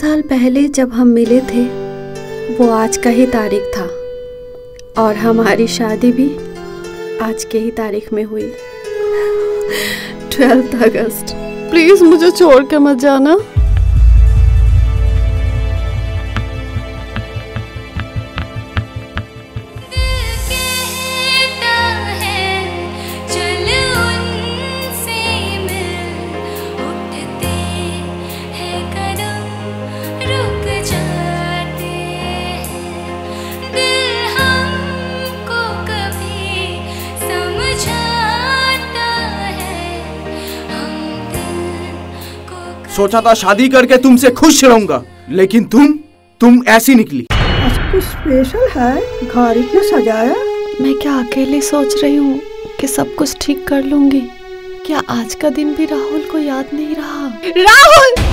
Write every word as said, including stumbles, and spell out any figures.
साल पहले जब हम मिले थे वो आज का ही तारीख था और हमारी शादी भी आज के ही तारीख में हुई, ट्वेल्थ अगस्त। प्लीज मुझे छोड़ के मत जाना। सोचा था शादी करके तुमसे खुश रहूंगा, लेकिन तुम तुम ऐसी निकली। आज कुछ स्पेशल है, घर इतना सजाया। मैं क्या अकेले सोच रही हूँ कि सब कुछ ठीक कर लूंगी? क्या आज का दिन भी राहुल को याद नहीं रहा? राहुल!